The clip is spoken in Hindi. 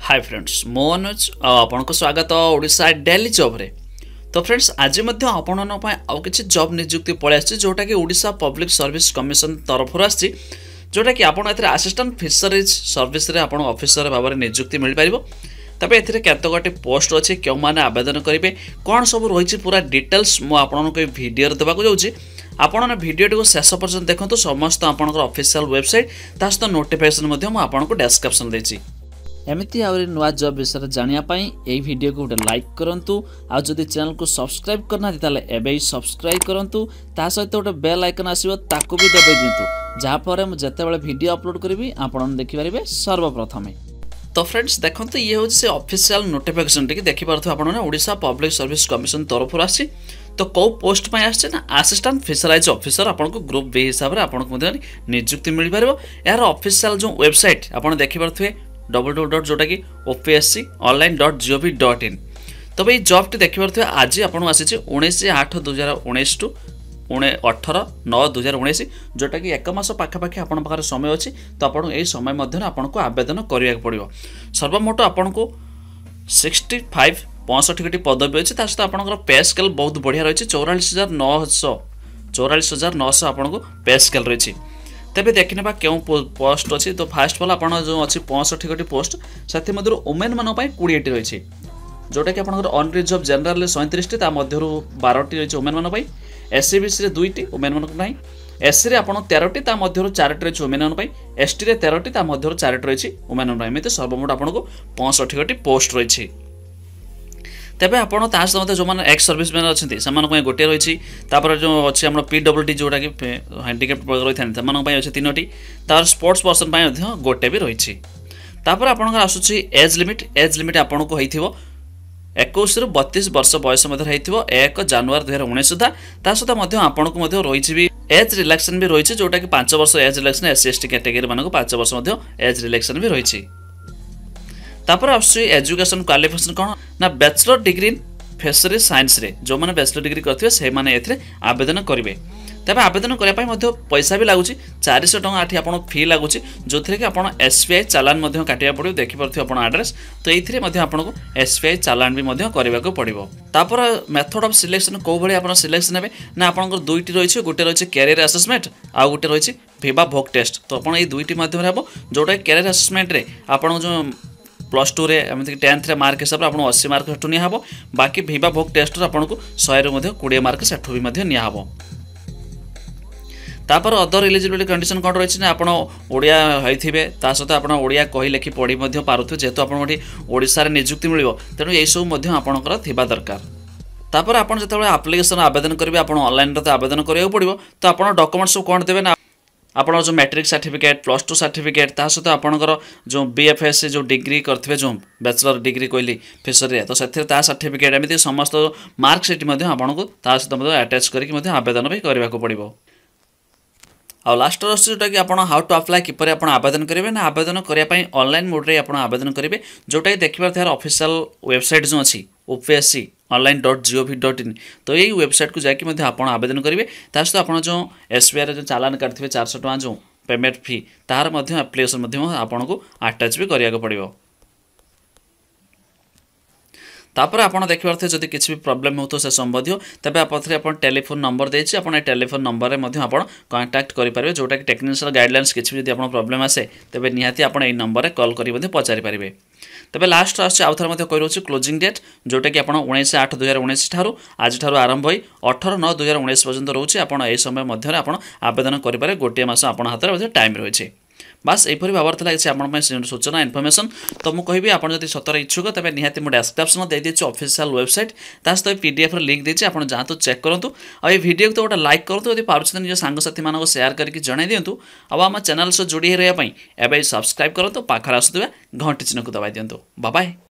हाय फ्रेंड्स मो अनुज आपनको स्वागत ओडिशा डेली जॉब रे। तो फ्रेंड्स आज आपण आउ किसी जॉब नियुक्ति पड़े आसी जोटा कि ओडिशा पब्लिक सर्विस कमिशन तरफ आसी जोटा कि आपन एथरे असिस्टेंट फिशरीज सर्विस रे आपण ऑफिसर भाव में नियुक्ति मिल पारिबो। तबे एथरे केतो गोटे पोस्ट अच्छे क्यों माने आवेदन करेंगे कौन सब रही पूरा डिटेल्स मु आपनको वीडियो देवाक जाऊँगी। आपण भिडियो शेष पर्यटन देखो समस्त आप ऑफिशियल वेबसाइट ता सहित नोटिफिकेशन आपको डिस्क्रिप्शन देछि। एमती आउरी नुआ जॉब विषय जानापी यही वीडियो को गोटे लाइक करूँ। आ जदि चैनल को सब्सक्राइब करना ताले एबे ही सब्सक्राइब करूँ। ता सहित गोटे बेल आइकन आसीबो ताको भी दबाई दिंतु जहाँफल मुझे जितेबाला वीडियो अपलोड करी आपण देखिपारे सर्वप्रथमे। तो फ्रेंड्स देखो ये हूँ से ऑफिशियल नोटिफिकेशन टी देखिपे आप ओडिशा पब्लिक सर्विस कमिशन तरफ आसी। तो कौ पोस्ट पे आसे ना असिस्टेंट फिशराइज ऑफिसर आपको ग्रुप बी हिसाब से आपको नियुक्ति मिल पार। यार ऑफिशियल जो वेबसाइट आप देखिपे www जोटा कि opsconline.gov.in। तो भाई जॉब टी देखिपे आज आपको आसी 19/8/2019 टू 18/9/2019 जोटा कि एक मास पाखापाखि आपण पाखरे समय अच्छी। तो आपको यही समय मध्य आपको आवेदन करने पड़ो। सर्वमोट आपको 65 पदवी अच्छी। सहित आप पे स्केल बहुत बढ़िया रही 44,900 आपको पे स्केल रही। तेरे देखने क्यों पोस्ट अच्छी। तो फास्ट ऑफ ऑल जो अच्छी 65 पोस्ट से वुमेन मान 20 रही जोटा कि अनरिजर्व जनरल 37 12 रही वुमेन मान। एससीबीसी 2टी वुमेन मान ना। एससी आप 13टी 4टी रही वुमेन मान। एसटी 13टी 4टी रही वुमेन मान। एमती सर्वमोट आपको 65 पोस्ट रही। तेबे आपण सहित जो मैंने एक्स सर्विसमैन अच्छे से गोटे रही। जो अच्छी आम PWD जोटा कि हैंडिकैप रही था अच्छे 3टी। तार स्पोर्ट्स पर्सन गोटे भी रही। आपंकर आसूँ एज लिमिट आपको हो 21 ରୁ 32 वर्ष बयस हो 1 जनवरी 2019 सुधा। ता सहित आपको रही भी एज रिलैक्सन भी रही जोटा कि 5 वर्ष एज रिलैक्सन SC/ST कैटेगरी मान 5 वर्ष एज रिलैक्सन भी रही। तापर एजुकेशन क्वालिफिकेशन कौन ना bachelor degree in fisheries science रे जो मैंने बैचलर डिग्री करते से आवेदन करेंगे। तेज आवेदन करने पैसा भी लगुच 400 टଙ୍କା आठ आप फी लगुच जो थी कि आप SBI चालान काटा पड़ो। देखिपे आप आड्रेस तो ये आपको SBI चालान भी करने को पड़ो। तापर मेथड ऑफ सिलेक्शन कौ भाई आप सिलेक्शन हे ना आपंकर 2टी रही गोटे रही कैरियर असेसमेंट आउ गोटे रही विवा भोग टेस्ट। तो आप 2टी मध्यम हम जोटा कैरियर असेसमेंट रे आप जो +2 रे एमती 10th मार्क हिसाब से आपको 80 मार्क सेठू निहब। बाकी विवा भोग टेस्ट आपको 100 रू 20 मार्क सेठू भी निहब। तापर अदर एलिजिबिलिटी कंडीशन कौन रही आप ओडिया होइथिबे ता सहित आप ओडिया कही लेखि पढ़ी पारुथे जेहेतु आपको ओडिशा रे नियुक्ति मिलिबो तेणु यही सब आपणकर थिबा दरकार। तापर आप जो एप्लिकेशन आवेदन करेंगे आप ऑनलाइन तो आवेदन करा पड़ो। तो आप डॉक्यूमेंट्स सब कौन देवे ना आप जो मैट्रिक सर्टिफिकेट +2 सर्टिफिकेट ता सहित आपणकर जो BFS जो डिग्री करथिबे जो बैचलर डिग्री कहली फिशरी तो से सर्टिफिकेट एमती समस्त मार्कसीट आपको ता सहित अटैच करके आवेदन भी करने को पड़ो। आ लास्ट जोटा कि आप हाउ टू अप्लाई किपर आप आवेदन करेंगे ना आवेदन करने ऑनलाइन मोड रे आप आवेदन करेंगे जोटा कि देखिए यार ऑफिशियल वेबसाइट जो अच्छी opsconline.gov.in। तो यही वेबसाइट को जाकि आप आवेदन करेंगे ता सहित आप जो SBI जो चालान काटि 400 टଙ୍କା जो पेमेंट फी तार एप्लिकेशन आपको अटैच भी करने को पड़ो। तापर आप देखिए जब किसी भी प्रॉब्लम हो तो से संबंधी तेज आप टेलीफोन नंबर देती आप टेलीफोन नंबर में आप कांटेक्ट करेंगे जोटा कि टेक्निशियल गाइडलाइंस किसी भी जब प्रॉब्लम आसे तेज निहाती आप नंबर में कॉल कर पचारि पारे। तेज लास्ट आउ थे कही रोचे क्लोजिंग डेट जोटा कि आप 19/8/2019 ठारू आज ठारू आरंभ हो 18/9/2019 पर्यंत रोचे। आप समय मध्य आवेदन करेंगे गोटे मास आप हाथ में टाइम रही। बास यहीपरी भाव कि सूचना इनफर्मेशन। तो मुझे कहि आप सतर इच्छुक तेज निहाती मुझे डिस्क्रिप्शन दे देती ऑफिशियल वेबसाइट ता सहित PDF लिंक देती आप जातु चेक करूँ। आ वीडियो तो गोटे लाइक करूँ यदि पार्छ निज सांगसाथी मानक शेयर करके जन दिंतु। आम चैनल सह जोड़ी रही एवं सब्सक्राइब करूँ पाखर आसुवा घंटी चिन्ह को दबाई दिंतु। Bye bye.